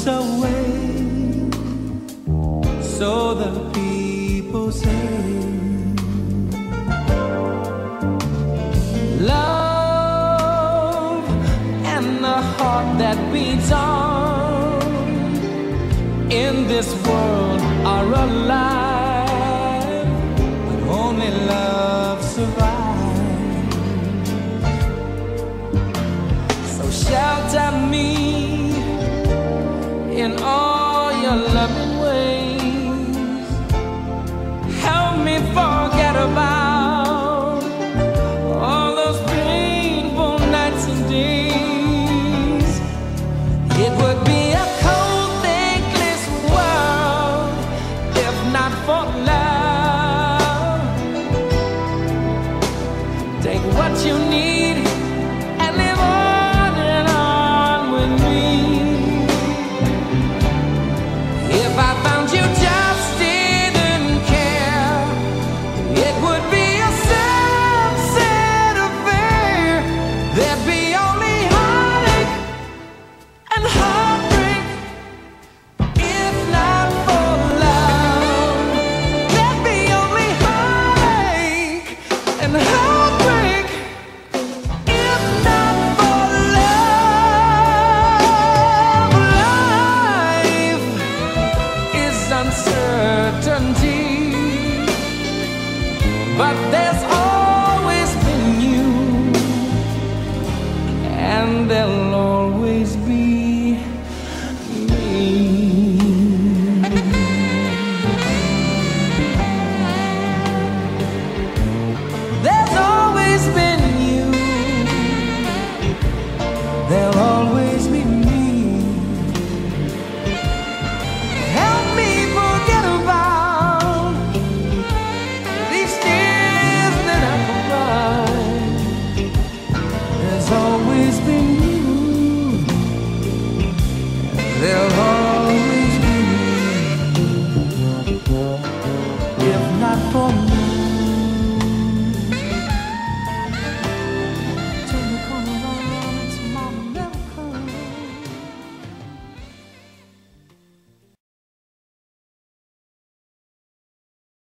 away, so the people say. Love and the heart that beats on in this world are alive, but only love survives. So shelter me in all your loving ways. Help me forget about all those painful nights and days. It would be a cold, thankless world if not for love. Take what you need and live on and on with me. If I found you just didn't care, it would be a sunset affair. There'd be only heartache and heartbreak if not for love. There'd be only heartache and heartbreak if not for love. Life is uncertainty, but there's